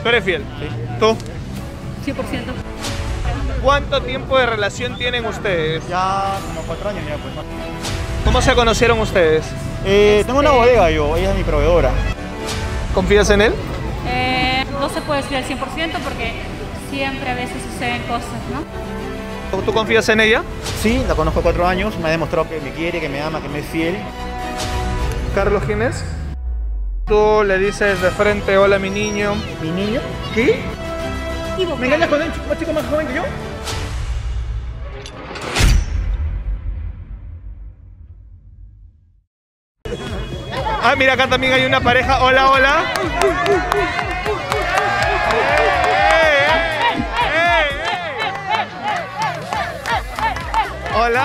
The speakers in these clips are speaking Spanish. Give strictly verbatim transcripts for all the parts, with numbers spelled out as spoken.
¿Tú eres fiel? Sí. ¿Tú? cien por ciento. ¿Cuánto tiempo de relación tienen ustedes? Ya como cuatro años ya, pues. ¿no? ¿Cómo se conocieron ustedes? Eh, tengo una Este- bodega yo, ella es mi proveedora. ¿Confías en él? Eh, no se puede decir al cien por ciento porque siempre a veces suceden cosas, ¿no? ¿Tú confías en ella? Sí, la conozco cuatro años, me ha demostrado que me quiere, que me ama, que me es fiel. Carlos, ¿quién es? Tú le dices de frente, hola mi niño. ¿Mi niño? ¿Qué? ¿Me engañas con un chico, un chico más joven que yo? Ah, mira, acá también hay una pareja. Hola, hola. Hola.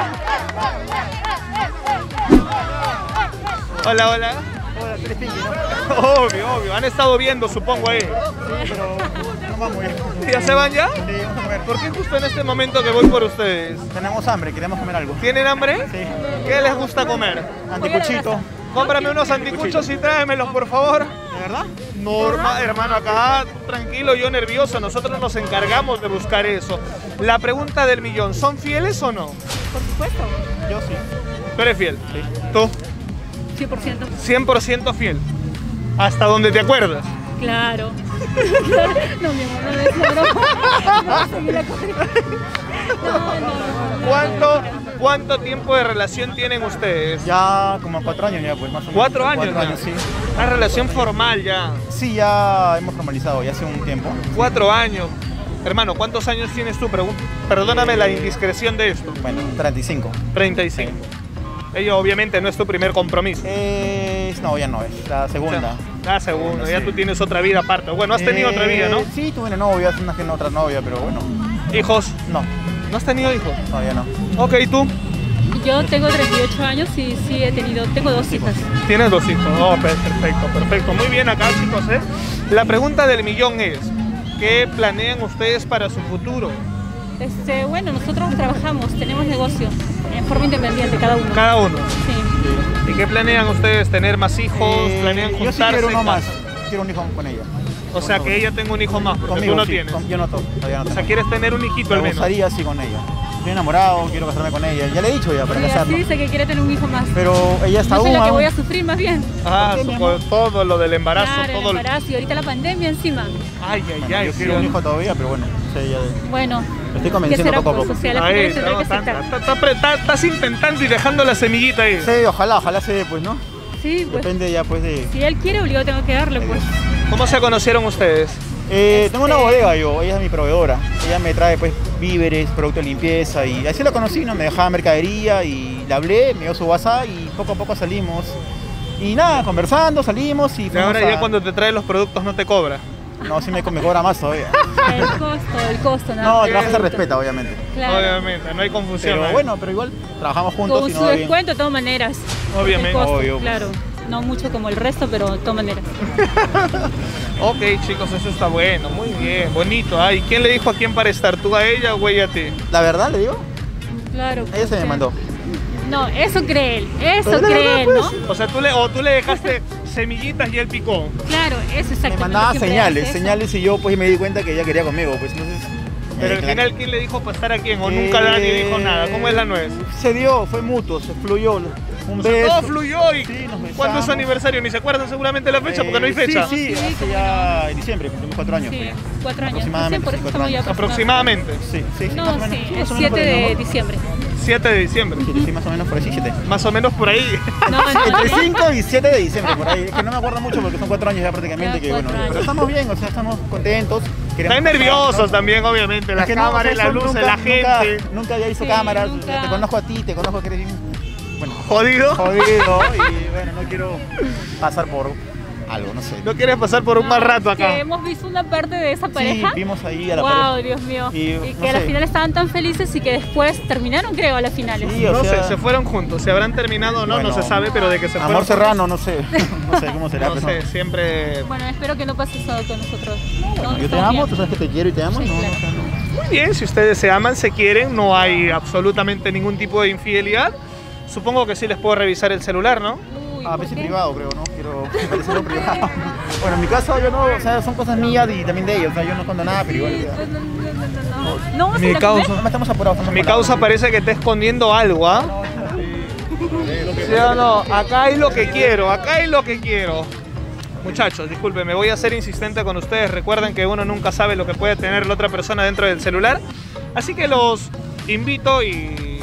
Hola, hola. Hola, tú eres Pinky, ¿no? Obvio, obvio. Han estado viendo, supongo, ahí. Sí, pero no vamos ya. ¿Ya se van ya? Sí, vamos a comer. ¿Por qué justo en este momento que voy por ustedes? Tenemos hambre, queremos comer algo. ¿Tienen hambre? Sí. ¿Qué les gusta comer? Anticuchito. Cómprame unos anticuchos y tráemelos, por favor. ¿De verdad? Norma, hermano, acá tranquilo, yo nervioso, nosotros nos encargamos de buscar eso. La pregunta del millón, ¿son fieles o no? Por supuesto. Yo sí. ¿Tú eres fiel? Sí. ¿Tú? cien por ciento. cien por ciento fiel. ¿Hasta donde te acuerdas? Claro. No, mi amor, no es una broma. No, seguí la corriente. No, no, no, no. ¿Cuánto, ¿Cuánto tiempo de relación tienen ustedes? Ya como cuatro años ya, pues más o menos. ¿Cuatro años? Cuatro ya? años, sí. Una relación formal ya. Sí, ya hemos formalizado, ya hace un tiempo. Cuatro años. Hermano, ¿cuántos años tienes tú? Pregun- Perdóname la indiscreción de esto. Bueno, treinta y cinco. treinta y cinco. Ella obviamente no es tu primer compromiso. Es... No, ya no, es la segunda. La segunda, ya Sí. tú tienes otra vida aparte. Bueno, has tenido Eh, otra vida, ¿no? Sí, tuve una novia, hace una que no otra novia, pero bueno. ¿Hijos? No, ¿No has tenido hijos? todavía no. Ok, ¿tú? Yo tengo treinta y ocho años y sí he tenido, tengo dos hijas. Tienes dos hijos. Oh, pe- perfecto, perfecto. Muy bien acá, chicos, ¿eh? La pregunta del millón es, ¿qué planean ustedes para su futuro? Este, bueno, nosotros trabajamos, tenemos negocio en forma independiente cada uno. Cada uno. Sí. ¿Y qué planean ustedes? ¿Tener más hijos? Eh, ¿Planean yo juntarse? sí quiero uno más. casarse? Quiero un hijo con ella. O sea, que ella tenga un hijo más, porque Conmigo, tú no sí, tienes. con- yo no, to- todavía no O sea, tengo. quieres tener un hijito al Me menos. gustaría así con ella. Estoy enamorado, quiero casarme con ella. Ya le he dicho ya para Y así casarnos. dice que quiere tener un hijo más. Pero ella está Yo soy aún. la que aún. voy a sufrir más bien. Ah, ¿Por qué, mi su- amor? todo lo del embarazo, Claro, el todo el... embarazo y ahorita la pandemia encima. Ay, ay, Bueno, ay. yo sí. quiero un hijo todavía, pero bueno, no sé, ya de- Bueno, lo estoy ¿qué convenciendo será poco a por poco. social? Al Ahí, final tendré que está- aceptar. está- está- está- está- estás intentando y dejando la semillita ahí. Sí, ojalá, ojalá se dé, pues, ¿no? Sí, pues Depende ya, pues, de... si él quiere, obligado tengo que darle, pues. ¿Cómo se conocieron ustedes? Eh, Tengo una Este- bodega yo, ella es mi proveedora. Ella me trae, pues, víveres, productos de limpieza y así la conocí, ¿no? Me dejaba mercadería y le hablé, me dio su WhatsApp y poco a poco salimos. Y nada, conversando, salimos y Y fuimos ahora a- ya cuando te trae los productos no te cobra. No, sí me, me cobra más todavía. El costo, el costo, No, nada. el trabajo se respeta, obviamente. Claro. Obviamente, no hay confusión. Pero ahí. bueno, pero igual trabajamos juntos Con y su no va bien. descuento, de todas maneras. Obviamente. El costo, Obvio, pues. claro. No mucho como el resto, pero de todas maneras. Ok, chicos, eso está bueno, muy bien, bonito. Ay, ¿quién le dijo a quién para estar? ¿Tú a ella o ella a ti? La verdad, le digo, Claro. ella se me sí. mandó. No, eso cree él. Eso Pero la cree verdad, él, pues. ¿no? O sea, tú le, o tú le dejaste semillitas y él picó. Claro, eso exactamente. Me mandaba siempre señales, hace eso. señales y yo pues me di cuenta que ella quería conmigo, pues entonces... Pero eh, al claro. final, ¿quién le dijo para estar a quién? ¿O nunca Dani dijo nada? ¿Cómo es la nuez? Se dio, fue mutuo, se fluyó. Un O sea, beso. todo fluyó y... Sí, nos besamos. ¿Cuándo es su aniversario? Ni se acuerdan seguramente la fecha porque no hay Eh, fecha. Sí, sí, Sí, hace cómo ya en diciembre, cumplimos cuatro años. Sí, cuatro años. Aproximadamente, Sí, por sí, eso cuatro estamos ya años. Aproximadamente. Sí, sí, sí, No, más o menos. sí, Sí, es más o menos siete por ahí, de ¿no? diciembre. siete de diciembre. Sí, sí, más o menos por ahí, siete. Más o menos por ahí. No, no, Entre no. cinco y siete de diciembre, por ahí. Es que no me acuerdo mucho porque son cuatro años ya prácticamente. Ya, Que, bueno, cuatro años. pero estamos bien, o sea, estamos contentos. queremos Están pasar, nerviosos ¿no? también, obviamente. Las Es que no, cámaras, o sea, las son luces, nunca- la gente. Nunca, nunca había visto Sí, cámaras. nunca. Te conozco a ti, te conozco que eres bien, bueno, Jodido. jodido y bueno, no quiero pasar por algo, no sé. No quieres pasar por un mal rato acá. Que hemos visto una parte de esa Sí, pareja. vimos ahí a la Wow, pareja. Dios mío. Y, Y, no que a la sé. final estaban tan felices y que después terminaron, creo, a las finales. Sí, o No sea, sé, se fueron juntos. Si habrán terminado o no, Bueno, no se sabe, pero de que se fueron amor juntos, serrano, no sé. No sé cómo será, No pero sé, siempre... Bueno, espero que no pase eso con nosotros. No, bueno, yo te estamos amo, bien. tú sabes que te quiero y te amo. Sí, no, claro. o sea, no. Muy bien, si ustedes se aman, se quieren, no hay absolutamente ningún tipo de infidelidad. Supongo que sí les puedo revisar el celular, ¿no? Uy, A ¿por veces qué? privado, creo, ¿no? Quiero me parece algo privado. Bueno, en mi caso yo no, o sea, son cosas mías y también de ellos, o sea, yo no escondo nada, pero igual. O sea, No, no, no, no. ¿No vas a Mi ir a causa. comer? no estamos apurados, estamos Mi apurados. causa parece que está escondiendo algo, ¿ah? ¿Sí o no? Acá hay lo que quiero, acá hay lo que quiero. Muchachos, disculpen, me voy a ser insistente con ustedes. Recuerden que uno nunca sabe lo que puede tener la otra persona dentro del celular. Así que los invito y...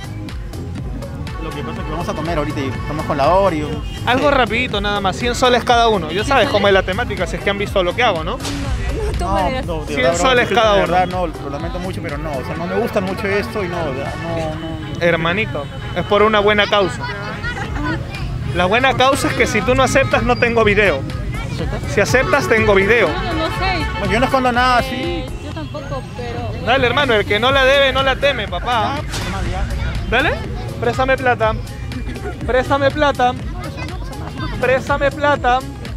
Lo que pasa es que vamos a comer ahorita y estamos con la hora y... algo rapidito nada más, cien soles cada uno. Ya sabes cómo es la temática, si es que han visto lo que hago, ¿no? No, tú maneras. no, de cien verdad, bro, soles de cada uno. verdad, no, lo lamento mucho, pero no, o sea, no me gusta mucho esto y no, de verdad, no, no. Hermanito, es por una buena causa. La buena causa es que si tú no aceptas, no tengo video. Si aceptas, tengo video. No, no, no sé. Bueno, yo no escondo nada así. Eh, yo tampoco, pero... Dale, hermano, el que no la debe, no la teme, papá. Dale, préstame plata. Préstame plata. Préstame plata.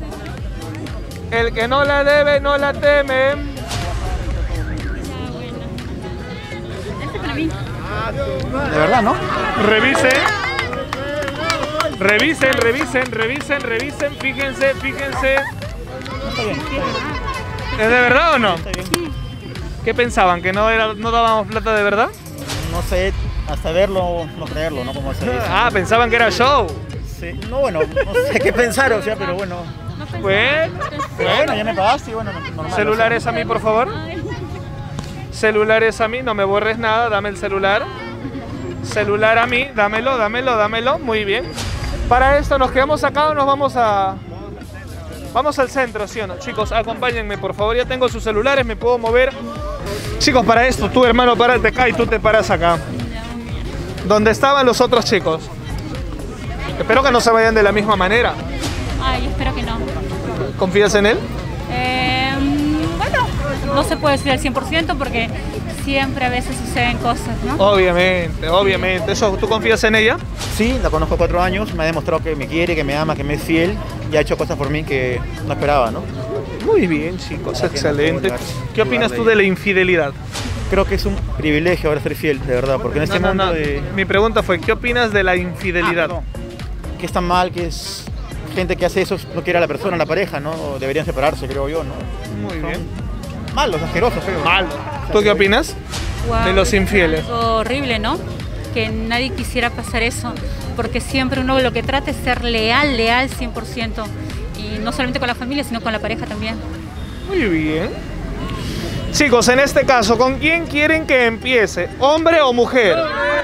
El que no la debe, no la teme. Ah, bueno. Este es para mí. De verdad, ¿no? Revisen. Revisen, revisen, revisen, revisen. Fíjense, fíjense. Está bien, está bien. ¿Es de verdad o no? Está bien. ¿Qué pensaban? ¿Que no, era, no dábamos plata de verdad? No sé, hasta verlo, no creerlo, ¿no? Como se dice. Ah, pensaban que era show. Sí. No, bueno, no sé qué pensar, o sea, pero bueno. No pensé. Bueno, Pero bueno, ya me pagaste y bueno, normal. celulares a mí, por favor. Ay, Celulares a mí, no me borres nada, dame el celular. Celular a mí, dámelo, dámelo, dámelo. Muy bien. Para esto nos quedamos acá o nos vamos a... Vamos al centro, ¿sí o no? Chicos, acompáñenme, por favor. Ya tengo sus celulares, me puedo mover. Chicos, para esto, tú, hermano, párate acá y tú te paras acá. Donde estaban los otros chicos. Espero que no se vayan de la misma manera. Ay, espero que no. ¿Confías en él? Eh, bueno, no se puede decir al cien por ciento porque siempre a veces suceden cosas, ¿no? Obviamente, obviamente. Eso, ¿tú confías en ella? Sí, la conozco cuatro años, me ha demostrado que me quiere, que me ama, que me es fiel y ha hecho cosas por mí que no esperaba, ¿no? Muy bien, chicos, Para que no excelente. puedo ¿Qué opinas tú de la infidelidad? Creo que es un privilegio ahora ser fiel, de verdad, porque en este No, no, mundo no. de... Mi pregunta fue, ¿qué opinas de la Ah, infidelidad? perdón. Que está mal, que es gente que hace eso, no quiere a la persona, a la pareja, ¿no? Deberían separarse, creo yo, ¿no? Muy Son bien. malos, asquerosos, creo. Malo. ¿Tú qué opinas? Guau, de los es infieles. algo horrible, ¿no? Que nadie quisiera pasar eso, porque siempre uno lo que trata es ser leal, leal cien por ciento. Y no solamente con la familia, sino con la pareja también. Muy bien. Chicos, en este caso, ¿con quién quieren que empiece? ¿Hombre o mujer?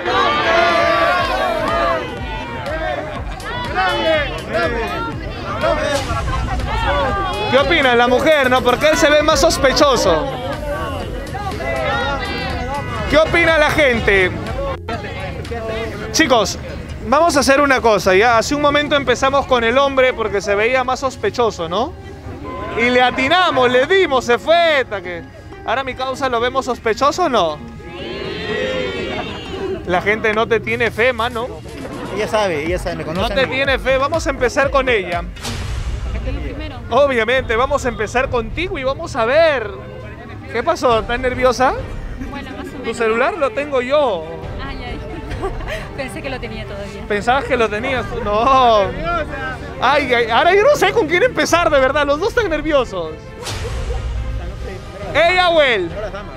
¿Qué opina la mujer, no? Porque él se ve más sospechoso. ¿Qué opina la gente? Chicos, vamos a hacer una cosa, ya. Hace un momento empezamos con el hombre porque se veía más sospechoso, ¿no? Y le atinamos, le dimos, se fue. Que... Ahora mi causa lo vemos sospechoso o no. La gente no te tiene fe, mano. Ella sabe, ella sabe, me No conoce. te tiene fe. Vamos a empezar con ella. Primero. Obviamente, vamos a empezar contigo y vamos a ver. ¿Qué pasó? ¿Estás nerviosa? Bueno, más o menos. Tu celular lo tengo yo. Ah, ya, disculpa. Pensé que lo tenía todavía. ¿Pensabas que lo tenías tú? No. Ay, ay, ahora yo no sé con quién empezar, de verdad. Los dos están nerviosos. Ella o él.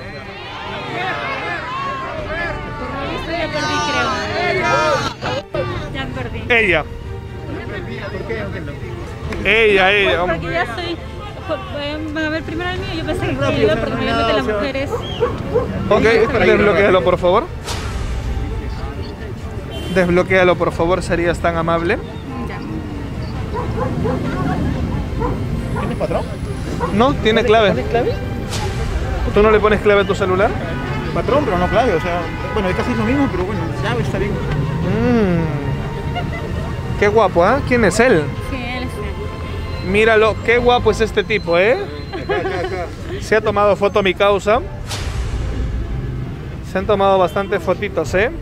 Esto ya perdí, creo. Ya perdí. Ella. Ella, ella. Porque ya estoy... Van a ver primero el mío, yo pensé que iba, porque obviamente las mujeres... Ok, desbloquéalo por favor. Desbloquéalo por favor, serías tan amable. Ya. ¿Tienes patrón? No, tiene clave. ¿Pones clave? ¿Tú no le pones clave a tu celular? Patrón, pero no clave, o sea, bueno, es casi lo mismo, pero bueno, llave está bien. Mm. Qué guapo, ¿ah? ¿eh? ¿Quién es él? Sí, él es... Míralo, qué guapo es este tipo, ¿eh? Se ha tomado foto mi causa. Se han tomado bastantes fotitos, ¿eh?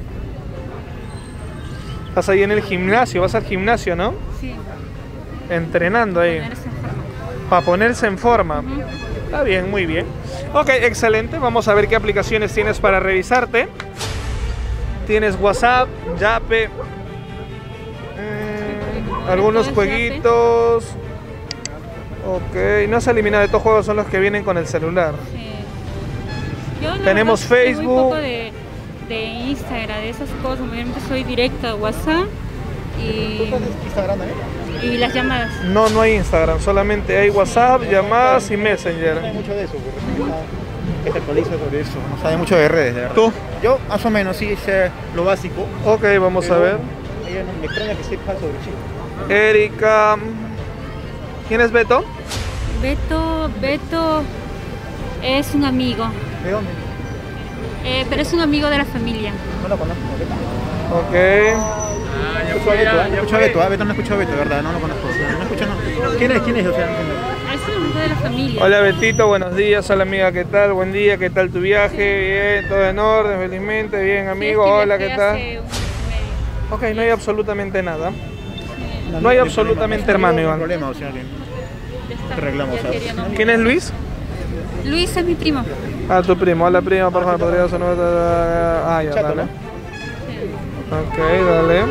Estás ahí en el gimnasio, vas al gimnasio, ¿no? Sí, Entrenando ahí. ponerse en forma. Para ponerse en forma. Ujú. Está bien, muy bien. Ok, excelente. Vamos a ver qué aplicaciones tienes para revisarte. Tienes WhatsApp, Yape. Mm, Algunos todo ese arte. jueguitos. Ok, no se elimina de estos juegos, son los que vienen con el celular. Sí. Yo, la Tenemos verdad, soy Facebook. Muy poco de, de Instagram, de esas cosas. Mayormente soy directa a WhatsApp y, Instagram también? y las llamadas. No, no hay Instagram, solamente hay WhatsApp, llamadas y No sabe Messenger. mucho de eso, porque que se actualiza sobre eso. No sabe mucho de redes, de verdad. ¿Tú? Yo, más o menos, sí sé lo básico. Ok, vamos a pero ver. ella no me extraña que sepa sobre Chile. Erika. ¿Quién es Beto? Beto, Beto es un amigo, ¿De dónde? eh, pero es un amigo de la familia. No lo conozco. Ok. No escucho a Beto, ¿eh? No escucho a Beto, ¿eh? Beto no escucho a Beto, de verdad, no lo conozco. O sea, no escucho, no. ¿Quién es? ¿Quién es? O sea, no entiendo. Es un amigo de la familia. Hola Betito, buenos días. Hola amiga, ¿qué tal? Buen día, ¿qué tal tu viaje? Bien, todo en orden, felizmente. Bien, Sí, amigo. es que Hola, viajé ¿qué tal? hace un mes y medio. Ok, no hay absolutamente nada. Sí, No hay hay absolutamente problema, hermano, no hay Iván. problema, o sea que ya está, arreglamos, ya ¿sabes? quería, no. ¿Quién es Luis? Luis es mi primo. Ah, tu primo. Hola prima, por favor, podrías hacer una... Ah, ya, chato, dale. ¿no? Ok, dale.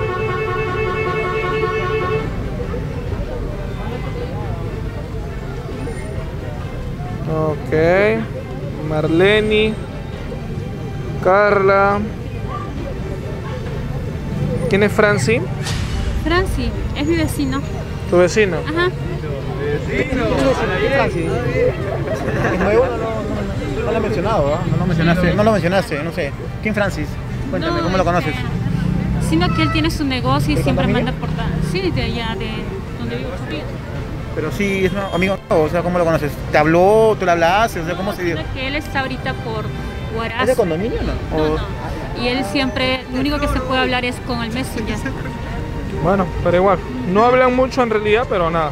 Ok. Marleni. Carla. ¿Quién es Franci? Franci, es mi vecino. Tu vecino. Ajá. Francis. ¿Es nuevo? No, no, no, no lo he mencionado, ¿ah? No lo mencionaste, no lo mencionaste, no sé. ¿Quién Francis? Cuéntame, No, ¿cómo lo conoces? este, Sino que él tiene su negocio y ¿De siempre condominio? manda por ta- sí, de allá, de donde vivo Chorrillos. Pero sí, es un amigo, o sea, ¿cómo lo conoces? ¿Te habló? ¿Tú le hablaste? O sea, ¿cómo se dio? Sino que él está ahorita por ¿Es de Huaraz. condominio o no? No, O- no. Y él siempre, lo único que se puede hablar es con el Messenger. Bueno, pero igual. No hablan mucho en realidad, pero nada.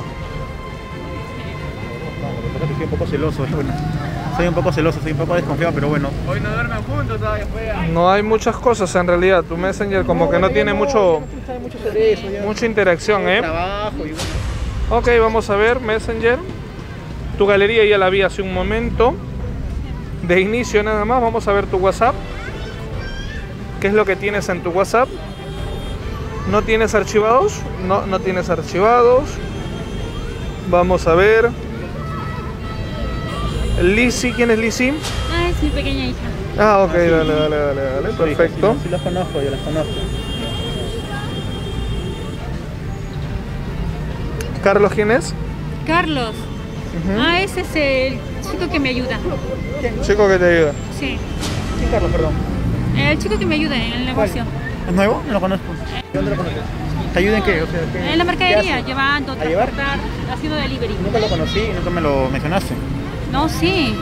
No, soy un poco celoso, bueno. Soy un poco celoso, soy un poco desconfiado, pero bueno. Hoy no duermen juntos todavía. No hay muchas cosas en realidad. Tu Messenger como que no tiene mucho, mucho sobre eso, ya. mucha interacción, ¿eh? Trabajo y bueno. Ok, vamos a ver, Messenger. Tu galería ya la vi hace un momento. De inicio nada más, vamos a ver tu WhatsApp. ¿Qué es lo que tienes en tu WhatsApp? ¿No tienes archivados? No, no tienes archivados. Vamos a ver. Lizzy, ¿quién es Lizzy? Ah, es mi pequeña hija. Ah, ok, dale, dale, dale, dale, perfecto. Sí, sí los conozco, yo los conozco. Carlos, ¿quién es? Carlos. Ujú. Ah, ese es el chico que me ayuda. Chico que te ayuda. Sí. ¿Quién Carlos, perdón? El chico que me ayuda en el negocio. ¿Es nuevo? No lo conozco. ¿De dónde lo conoces? ¿Te ayuda en qué? O sea, ¿qué- En la qué mercadería, hace? llevando, ¿A llevar? transportar, haciendo delivery. Nunca lo conocí, nunca me lo mencionaste. No, sí.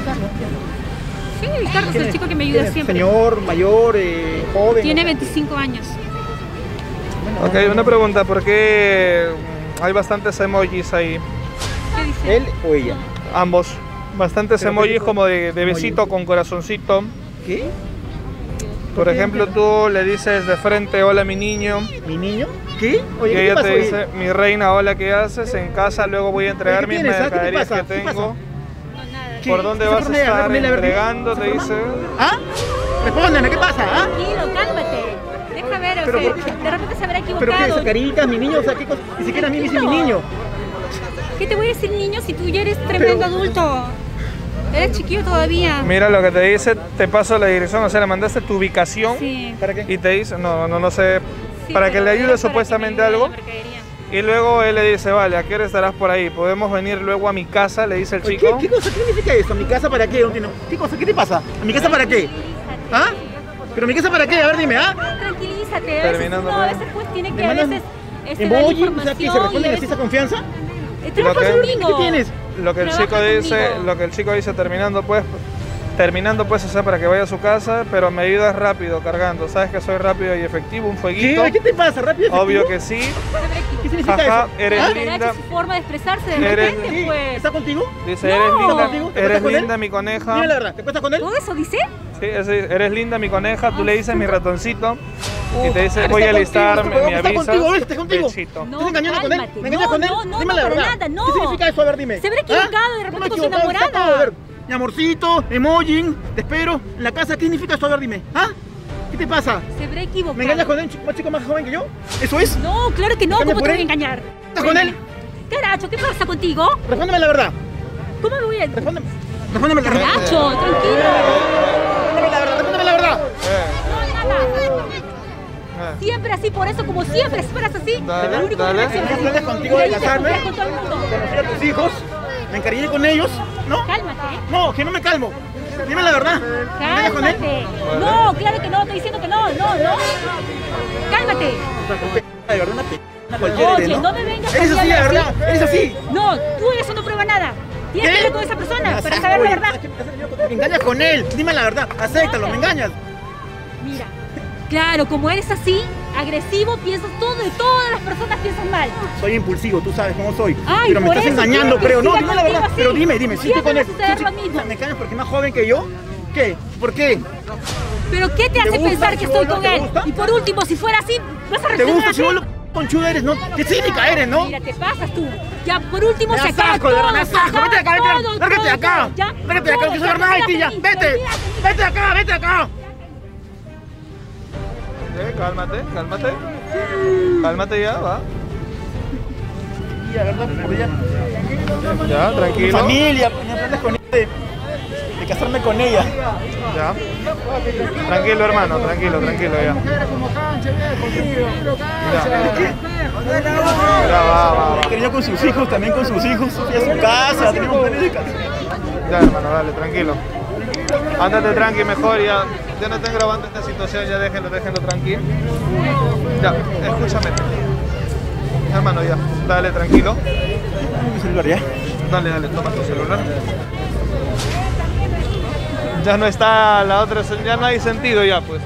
Sí, Carlos, ¿Quién el es? chico que me ¿Quién ayuda es? siempre. Señor, mayor, eh, joven. Tiene o sea, veinticinco años. bueno, Ok, una pregunta, ¿por qué hay bastantes emojis ahí? ¿Qué dice? ¿Él o ella? Ambos. Bastantes Pero emojis ¿qué tipo como de, de emoji? besito con corazoncito. ¿Qué? Por qué? ejemplo, tú le dices de frente, hola mi niño. ¿Mi niño? ¿Qué? Oye, Y ¿qué ella pasa? te Oye, dice, mi reina, hola, ¿qué haces? En casa luego voy a entregar Oye, ¿qué mis tienes, ah? ¿Qué te mercaderías pasa? que ¿Qué pasa? tengo. No, nada. ¿Qué? ¿Por dónde ¿Qué vas a forma de hablar estar con él? A ver, dime. entregando? Te dice. ¿Ah? Respóndeme, ¿qué pasa? ¿Ah? Tranquilo, cálmate. Deja ver, o Pero sea, ¿por qué? de repente se habrá ¿Pero qué? equivocado. ¿Esa carita, mi niño? O sea, ¿qué cosa? Ni siquiera a mí me dice mi niño. ¿Qué te voy a decir, niño, si tú ya eres tremendo Pero- adulto? Eres chiquillo todavía. Mira lo que te dice, te paso la dirección, o sea, le mandaste tu ubicación Sí. ¿Para qué? y te dice, no, no, no sé, Sí, para que pero le era ayude para supuestamente que me ayude algo. en la mercadería. Y luego él le dice, vale, ¿a qué hora estarás por ahí? ¿Podemos venir luego a mi casa? Le dice el Oye, chico. ¿Qué, ¿Qué cosa? ¿Qué significa eso? ¿Mi casa para qué? No entiendo. ¿Qué cosa? ¿Qué te pasa? ¿A mi casa para qué? ¿Ah? ¿Pero mi casa para qué? A ver, dime, ¿ah? Tranquilízate, a veces Terminando, no, a pues. veces pues tiene ¿Me que a mandas veces este, dar emoji? O sea, información que se responden y a así esa veces- confianza. Eh, Lo trabaja que- conmigo. ¿Qué tienes? Lo que el Trabaja chico dice, conmigo. lo que el chico dice terminando pues, terminando pues, o sea, para que vaya a su casa, pero me ayudas rápido cargando. Sabes que soy rápido y efectivo, un fueguito. ¿Qué? ¿Qué te pasa? ¿Rápido? Obvio efectivo? que sí. ¿Qué significa Jaja, eso? eres ¿Ah? Será linda. que su forma de expresarse de Eres- repente, ¿Sí? pues. ¿Está contigo? Dice, No. eres ¿Está linda, contigo? ¿Te eres acuestas con él? linda mi coneja. Dime la verdad, ¿te acuestas con él? ¿Todo eso dice? Sí, ese- eres linda mi coneja, tú le dices mi ratoncito y te dice Está voy a contigo, alistarme, este me huevón está avisas. contigo, ¿ves? ¿Está contigo? Besito. No, ¿Estás engañando con él? cálmate. ¿Me engañas No, con él? no, no, Dime no, la para verdad. nada, no. ¿Qué significa eso? A ver, dime. Se habrá equivocado, ¿Ah? de repente ¿Cómo me he con su equivocado? enamorada. A ver, mi amorcito, emoji, te espero en la casa. ¿Qué significa eso? A ver, dime. ¿Ah? ¿Qué te pasa? Se habrá equivocado. ¿Me engañas con un chico, más chico más joven que yo? ¿Eso es? No, claro que no. ¿Cambia ¿Cómo por te voy a él? engañar? ¿Estás con él? Caracho, ¿qué pasa contigo? Respóndeme la verdad. ¿Cómo me voy a...? Respóndeme. Respóndeme la verdad. Caracho, tranquilo. Respóndeme la verdad. Respóndeme la verdad. No, nada. Siempre así, por eso, como siempre esperas así. Dale, lo único dale. que me Tenía planes contigo de casarme, con todo el mundo. conocer a tus hijos, me encariñé con ellos, ¿no? Cálmate. No, que no me calmo. Dime la verdad. ¿Me engañas con él? Cálmate. No, claro que no, estoy diciendo que no, no, no. Cálmate. De verdad, una p... una cualquiera Oye, eres, ¿no? no me vengas Eres a así, de hablar verdad. así. Eres así. No, tú eso no prueba nada. Tienes que hablar con esa persona Me para haces- saber la oye, verdad. Me engañas con él. Dime la verdad. Acéptalo, me engañas. Mira, claro, como eres así, agresivo, piensas todo y todas las personas piensan mal. Soy impulsivo, tú sabes cómo soy. Ay, pero me por estás eso engañando, quiero que creo. No, siga dime la verdad. contigo así. Pero dime, dime, si estoy Siempre con él. va a suceder tú- lo mismo. ¿Me engañas porque es más joven que yo? ¿Qué? ¿Por qué? ¿Pero qué te hace gusta, pensar que chibolo? estoy con ¿Te él? gusta? Y por último, si fuera así, vas a ¿Te reaccionar gusta así. si vos lo conchuda eres, no? ¡Qué cínica eres, ¿no? Mira, te pasas tú. Ya, por último, Me se das acaba asco, de verdad, todo, me das se asco. acaba Vete de acá, vete de acá. todo, Lárgate de acá. todo, ya. Lárgate de acá, no quiero saber nada de ti ya. Vete. Vete de acá, vete de acá. Eh, cálmate, cálmate. Cálmate ya, va. Y la verdad, por ya. Ya, Mi tranquilo. familia, tenía planes con ella de, de casarme con ella. Ya. Tranquilo, hermano, tranquilo, tranquilo ya. Ya. Ya, va, va, va. Quería con sus hijos, también con sus hijos. Fui a su casa, teníamos planes de casa. Ya, hermano, dale, tranquilo. Ándate tranqui mejor, ya. Ya no estén grabando esta situación, ya déjenlo, déjenlo tranquilo. Ya, escúchame. Hermano, ya. Dale, tranquilo. Mi celular ya. Dale, dale, toma tu celular. Ya no está la otra, ya no hay sentido ya, pues.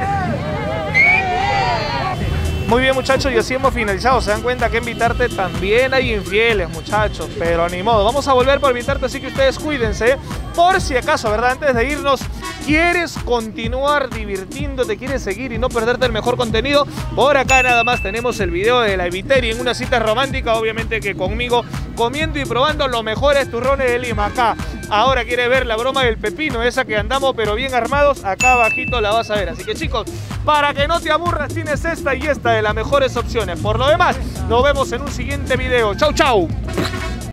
Muy bien, muchachos, y así hemos finalizado. Se dan cuenta que en Vitarte también hay infieles, muchachos, pero ni modo. Vamos a volver por Vitarte, así que ustedes cuídense. Por si acaso, ¿verdad? Antes de irnos, ¿quieres continuar divirtiéndote? ¿Quieres seguir y no perderte el mejor contenido? Por acá nada más tenemos el video de la Eviteri en una cita romántica, obviamente que conmigo, comiendo y probando los mejores turrones de Lima. Acá, ahora quiere ver la broma del pepino, esa que andamos pero bien armados, acá abajito la vas a ver. Así que chicos, para que no te aburras, tienes esta y esta de las mejores opciones. Por lo demás, nos vemos en un siguiente video. Chau, chau.